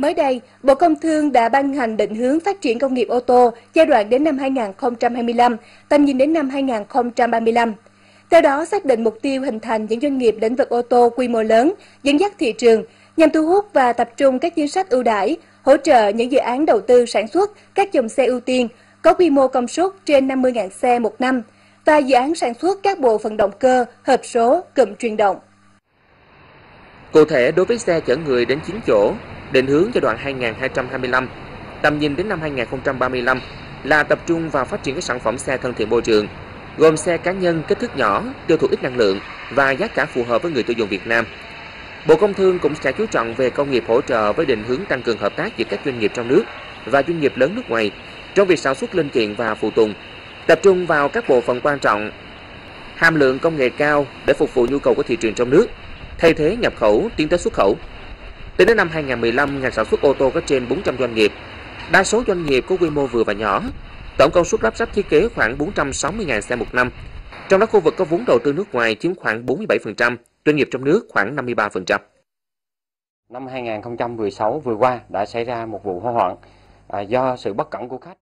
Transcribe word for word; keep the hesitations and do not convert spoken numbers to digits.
Mới đây, Bộ Công Thương đã ban hành định hướng phát triển công nghiệp ô tô giai đoạn đến năm hai nghìn không trăm hai mươi lăm, tầm nhìn đến năm hai nghìn không trăm ba mươi lăm. Theo đó, xác định mục tiêu hình thành những doanh nghiệp lĩnh vực ô tô quy mô lớn, dẫn dắt thị trường, nhằm thu hút và tập trung các chính sách ưu đãi, hỗ trợ những dự án đầu tư sản xuất các dòng xe ưu tiên có quy mô công suất trên năm mươi nghìn xe một năm và dự án sản xuất các bộ phận động cơ, hộp số, cụm truyền động. Cụ thể, đối với xe chở người đến chín chỗ, định hướng giai đoạn hai nghìn không trăm hai mươi lăm, tầm nhìn đến năm hai nghìn không trăm ba mươi lăm là tập trung vào phát triển các sản phẩm xe thân thiện môi trường, gồm xe cá nhân kích thước nhỏ, tiêu thụ ít năng lượng và giá cả phù hợp với người tiêu dùng Việt Nam. Bộ Công Thương cũng sẽ chú trọng về công nghiệp hỗ trợ với định hướng tăng cường hợp tác giữa các doanh nghiệp trong nước và doanh nghiệp lớn nước ngoài trong việc sản xuất linh kiện và phụ tùng, tập trung vào các bộ phận quan trọng, hàm lượng công nghệ cao để phục vụ nhu cầu của thị trường trong nước, thay thế nhập khẩu, tiến tới xuất khẩu. Tính đến năm hai nghìn không trăm mười lăm, ngành sản xuất ô tô có trên bốn trăm doanh nghiệp, đa số doanh nghiệp có quy mô vừa và nhỏ, tổng công suất lắp ráp thiết kế khoảng bốn trăm sáu mươi nghìn xe một năm. Trong đó khu vực có vốn đầu tư nước ngoài chiếm khoảng bốn mươi bảy phần trăm, doanh nghiệp trong nước khoảng năm mươi ba phần trăm. Năm hai nghìn không trăm mười sáu vừa qua đã xảy ra một vụ hỏa hoạn à, do sự bất cẩn của khách.